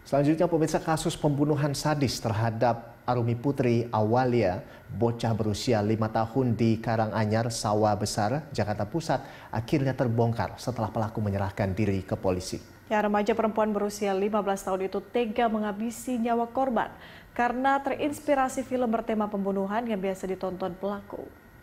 Selanjutnya, pemirsa, kasus pembunuhan sadis terhadap Arumi Putri Awalia, bocah berusia 5 tahun di Karanganyar, Sawah Besar, Jakarta Pusat, akhirnya terbongkar setelah pelaku menyerahkan diri ke polisi. Ya, remaja perempuan berusia 15 tahun itu tega menghabisi nyawa korban karena terinspirasi film bertema pembunuhan yang biasa ditonton pelaku.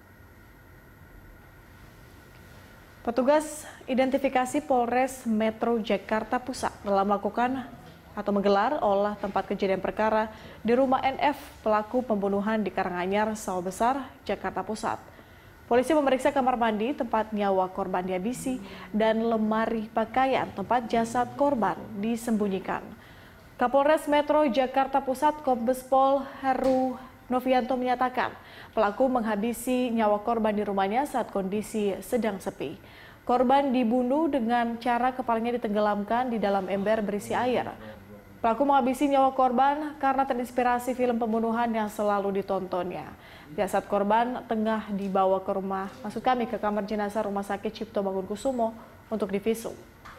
Petugas identifikasi Polres Metro Jakarta Pusat telah melakukan atau menggelar olah tempat kejadian perkara di rumah NF, pelaku pembunuhan di Karanganyar, Sawah Besar, Jakarta Pusat. Polisi memeriksa kamar mandi tempat nyawa korban dihabisi dan lemari pakaian tempat jasad korban disembunyikan. Kapolres Metro Jakarta Pusat Kombes Pol Heru Novianto menyatakan pelaku menghabisi nyawa korban di rumahnya saat kondisi sedang sepi. Korban dibunuh dengan cara kepalanya ditenggelamkan di dalam ember berisi air. Pelaku menghabisi nyawa korban karena terinspirasi film pembunuhan yang selalu ditontonnya. Jasad korban tengah dibawa ke kamar jenazah Rumah Sakit Cipto Mangunkusumo untuk divisum.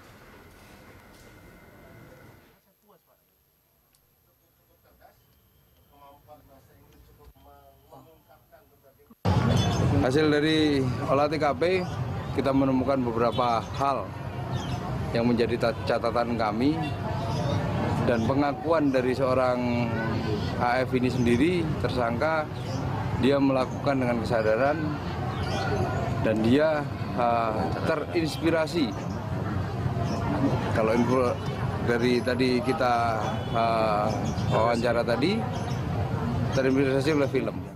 Hasil dari olah TKP, kita menemukan beberapa hal yang menjadi catatan kami. Dan pengakuan dari seorang AF ini sendiri, tersangka, dia melakukan dengan kesadaran dan dia terinspirasi. Kalau info dari tadi kita wawancara tadi, terinspirasi oleh film.